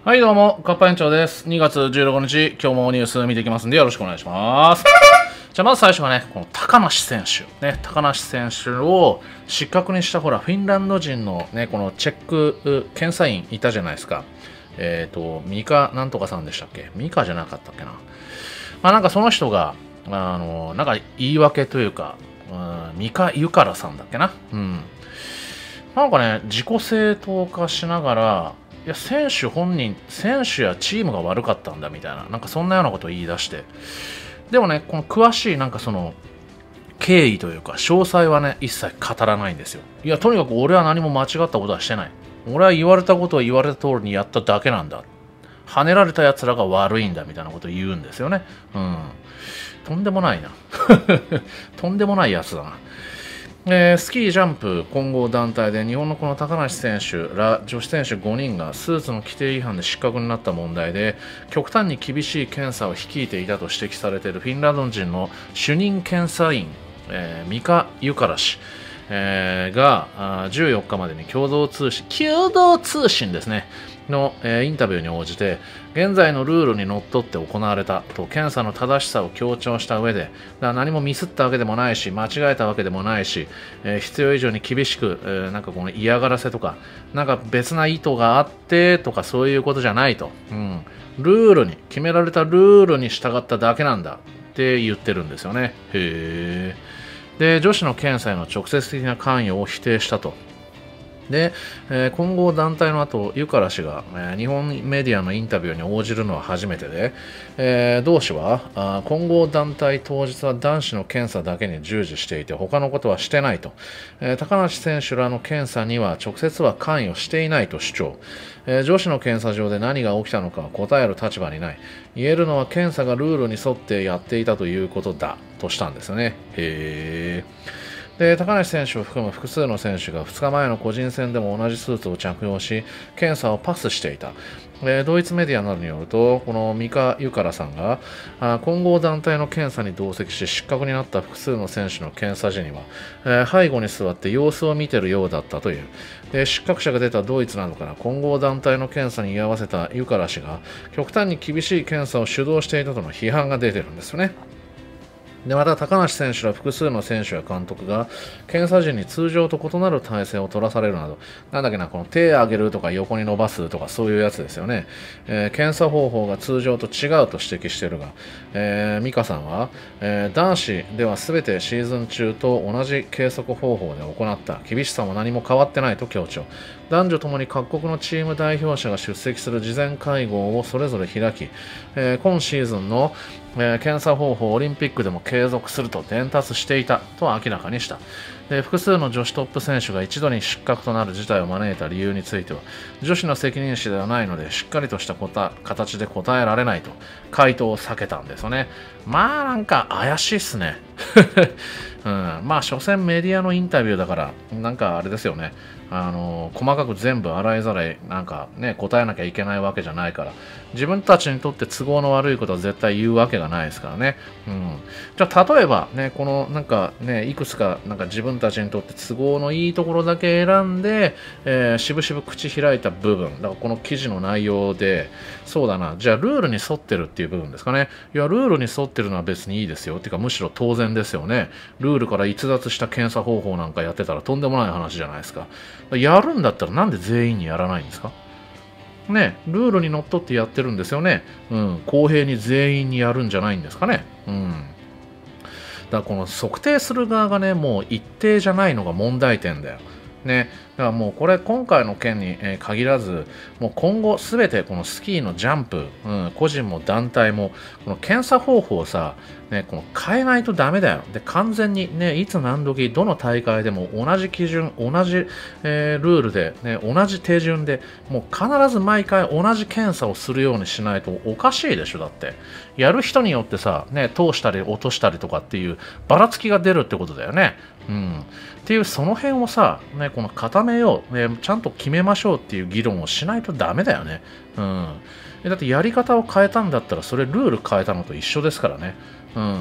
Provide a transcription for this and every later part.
はいどうも、カッパ園長です。2月16日、今日もニュース見ていきますんでよろしくお願いします。じゃあまず最初はね、この高梨選手。ね、高梨選手を失格にしたほら、フィンランド人のね、このチェック検査員いたじゃないですか。ミカなんとかさんでしたっけ？ミカじゃなかったっけな。まあなんかその人が、なんか言い訳というか、ミカユカラさんだっけな。なんかね、自己正当化しながら、いや、選手やチームが悪かったんだみたいな、なんかそんなようなことを言い出して、でもね、この詳しいなんかその経緯というか、詳細はね、一切語らないんですよ。いや、とにかく俺は何も間違ったことはしてない。俺は言われたことを言われた通りにやっただけなんだ。跳ねられた奴らが悪いんだみたいなことを言うんですよね。とんでもないな。とんでもないやつだな。スキージャンプ混合団体で日本のこの高梨選手ら女子選手5人がスーツの規定違反で失格になった問題で極端に厳しい検査を率いていたと指摘されているフィンランド人の主任検査員、ミカ・ユカラ氏、が14日までに共同通信ですねの、インタビューに応じて現在のルールにのっとって行われたと検査の正しさを強調した上でだから何もミスったわけでもないし間違えたわけでもないし、必要以上に厳しく、なんかこの嫌がらせとかなんか別な意図があってとかそういうことじゃないと、ルールに決められたルールに従っただけなんだって言ってるんですよね。へー。で女子の検査への直接的な関与を否定したと。で、混合団体の後、ユカラ氏が、日本メディアのインタビューに応じるのは初めてで、同氏は混合団体当日は男子の検査だけに従事していて他のことはしてないと、高梨選手らの検査には直接は関与していないと主張、女子の検査場で何が起きたのか答える立場にない。言えるのは検査がルールに沿ってやっていたということだとしたんですよね。へー。で高梨選手を含む複数の選手が2日前の個人戦でも同じスーツを着用し検査をパスしていた。ドイツメディアなどによるとこのミカ・ユカラさんが混合団体の検査に同席し失格になった複数の選手の検査時には、背後に座って様子を見ているようだったという。失格者が出たドイツなどから混合団体の検査に居合わせたユカラ氏が極端に厳しい検査を主導していたとの批判が出ているんですよね。でまた高梨選手ら複数の選手や監督が検査時に通常と異なる体勢を取らされるなどなんだっけなこの手を上げるとか横に伸ばすとかそういうやつですよね、検査方法が通常と違うと指摘しているが、美香さんは、男子では全てシーズン中と同じ計測方法で行った厳しさも何も変わってないと強調。男女ともに各国のチーム代表者が出席する事前会合をそれぞれ開き、今シーズンの検査方法をオリンピックでも継続すると伝達していたと明らかにした。複数の女子トップ選手が一度に失格となる事態を招いた理由については女子の責任者ではないのでしっかりとした形で答えられないと回答を避けたんですよね。まあなんか怪しいっすね。まあ所詮メディアのインタビューだからなんかあれですよね。細かく全部洗いざらいなんかね答えなきゃいけないわけじゃないから自分たちにとって都合の悪いことは絶対言うわけがないですからね。じゃあ例えばねこのなんかねいくつかなんか自分たちにとって都合のいいところだけ選んで、渋々口開いた部分だからこの記事の内容でそうだなじゃあルールに沿ってるっていう部分ですかね。いやルールに沿ってるのは別にいいですよっていうかむしろ当然ですよね。ルールから逸脱した検査方法なんかやってたらとんでもない話じゃないですか。やるんだったらなんで全員にやらないんですかね。ルールにのっとってやってるんですよね。公平に全員にやるんじゃないんですかね。だからこの測定する側がねもう一定じゃないのが問題点だよね。だからもうこれ今回の件に限らずもう今後すべてこのスキーのジャンプ、個人も団体もこの検査方法をさ、この変えないとダメだよ。で完全にねいつ何時どの大会でも同じ基準同じ、ルールで、同じ手順でもう必ず毎回同じ検査をするようにしないとおかしいでしょ。だってやる人によってさ、通したり落としたりとかっていうばらつきが出るってことだよね。っていうその辺をさ、この固めよう、ちゃんと決めましょうっていう議論をしないとダメだよね。だってやり方を変えたんだったらそれルール変えたのと一緒ですからね。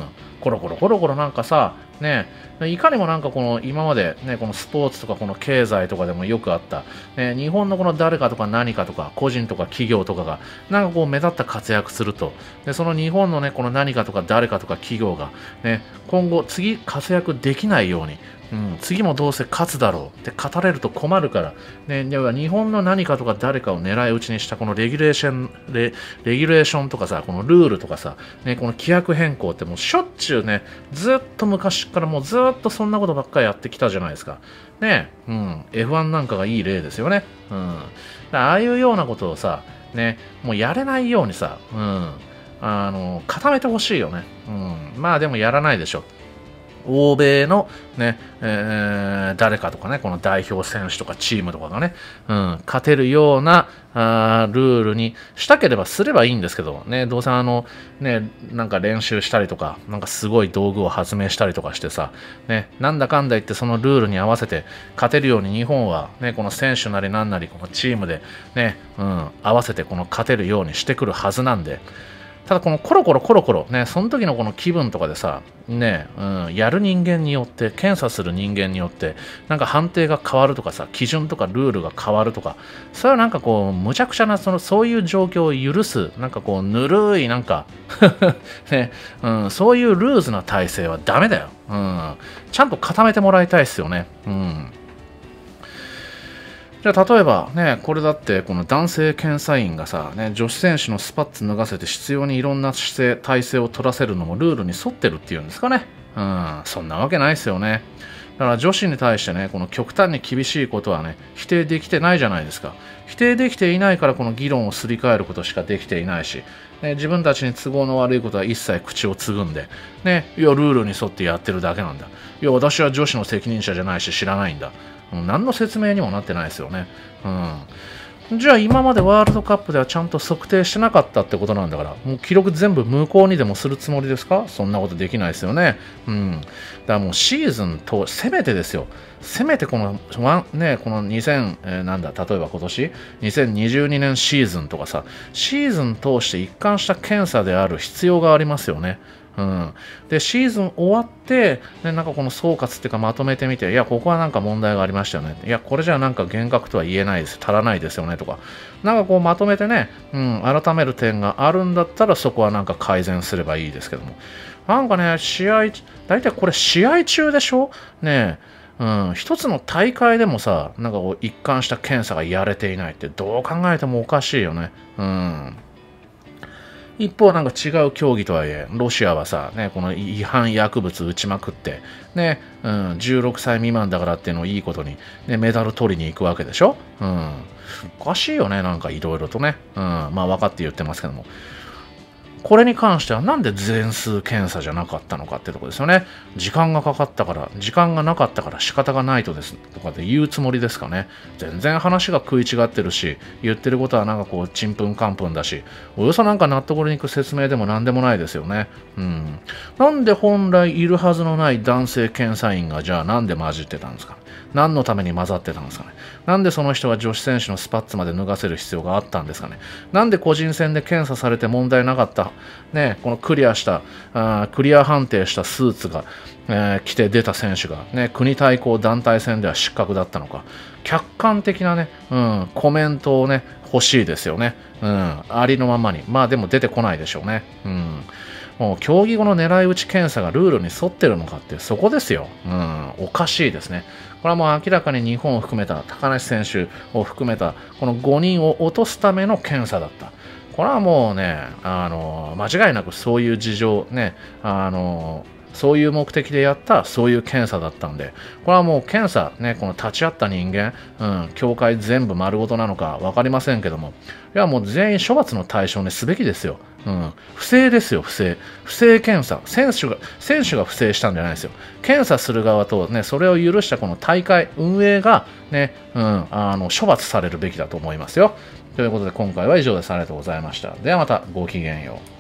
コロコロコロコロなんかさ、ね、いかにもなんかこの今までね、このスポーツとかこの経済とかでもよくあった、ね、日本のこの誰かとか何かとか個人とか企業とかがなんかこう目立った活躍すると、でその日本のね、この何かとか誰かとか企業がね、今後次活躍できないように、次もどうせ勝つだろうって語れると困るから、ね、要は日本の何かとか誰かを狙い撃ちにしたこのレギュレーションとかさ、このルールとかさ、ね、この規約変更ってもうしょっちゅうね、ずっと昔からもうずっとそんなことばっかりやってきたじゃないですか。ね、F1 なんかがいい例ですよね。ああいうようなことをさ、ね、もうやれないようにさ、固めてほしいよね。まあでもやらないでしょ。欧米のね、誰かとかね、この代表選手とかチームとかがね、勝てるようなルールにしたければすればいいんですけど、ね、どうせね、なんか練習したりとか、なんかすごい道具を発明したりとかしてさ、ね、なんだかんだ言ってそのルールに合わせて勝てるように日本は、ね、この選手なりなんなり、このチームでね、合わせてこの勝てるようにしてくるはずなんで、ただこのコロコロね、その時のこの気分とかでさ、ね、やる人間によって、検査する人間によって、なんか判定が変わるとかさ、基準とかルールが変わるとか、それはなんかこう、むちゃくちゃな、そういう状況を許す、なんかこう、ぬるい、なんかね、そういうルーズな体制はダメだよ。ちゃんと固めてもらいたいですよね。じゃあ例えばね、これだってこの男性検査員がさ、ね、女子選手のスパッツ脱がせて必要にいろんな姿勢、体勢を取らせるのもルールに沿ってるっていうんですかね。そんなわけないですよね。だから女子に対してね、この極端に厳しいことはね、否定できてないじゃないですか。否定できていないからこの議論をすり替えることしかできていないし、ね、自分たちに都合の悪いことは一切口をつぐんで、ね、いや、ルールに沿ってやってるだけなんだ。いや、私は女子の責任者じゃないし知らないんだ。何の説明にもなってないですよね。じゃあ今までワールドカップではちゃんと測定してなかったってことなんだから、もう記録全部無効にでもするつもりですか？そんなことできないですよね。だからもうシーズンと、せめてですよ。せめてこの、ね、このなんだ、例えば今年、2022年シーズンとかさ、シーズン通して一貫した検査である必要がありますよね。でシーズン終わって、ね、なんかこの総括っていうかまとめてみて、いや、ここはなんか問題がありましたよね。いや、これじゃなんか厳格とは言えないです。足らないですよねとか。なんかこうまとめてね、改める点があるんだったらそこはなんか改善すればいいですけども。なんかね、大体これ試合中でしょね一つの大会でもさ、なんかこう一貫した検査がやれていないってどう考えてもおかしいよね。一方なんか違う競技とはいえ、ロシアはさ、ね、この違反薬物打ちまくって、ね、16歳未満だからっていうのをいいことに、ね、メダル取りに行くわけでしょ。おかしいよね、なんかいろいろとね。まあ分かって言ってますけども。これに関してはなんで全数検査じゃなかったのかってとこですよね。時間がかかったから、時間がなかったから仕方がないとですとかで言うつもりですかね。全然話が食い違ってるし、言ってることはなんかこうちんぷんかんぷんだし、およそなんか納得にいく説明でもなんでもないですよね。なんで本来いるはずのない男性検査員がじゃあなんで混じってたんですかね。何のために混ざってたんですかね。なんでその人が女子選手のスパッツまで脱がせる必要があったんですかね。なんで個人戦で検査されて問題なかった、ね、このクリア判定したスーツが、着て出た選手が、ね、国対抗団体戦では失格だったのか。客観的なね、コメントをね、欲しいですよね。ありのままに。まあでも出てこないでしょうね。もう競技後の狙い撃ち検査がルールに沿ってるのかってそこですよ。おかしいですね。これはもう明らかに日本を含めた高梨選手を含めたこの5人を落とすための検査だった。これはもうね、間違いなくそういう事情ね、そういう目的でやったそういう検査だったんで、これはもう検査ね、この立ち会った人間、協会全部丸ごとなのか分かりませんけども、いやもう全員処罰の対象にすべきですよ。不正ですよ、不正検査。選手が不正したんじゃないですよ。検査する側とね、それを許したこの大会運営がね、処罰されるべきだと思いますよ。ということで今回は以上です。ありがとうございました。ではまたごきげんよう。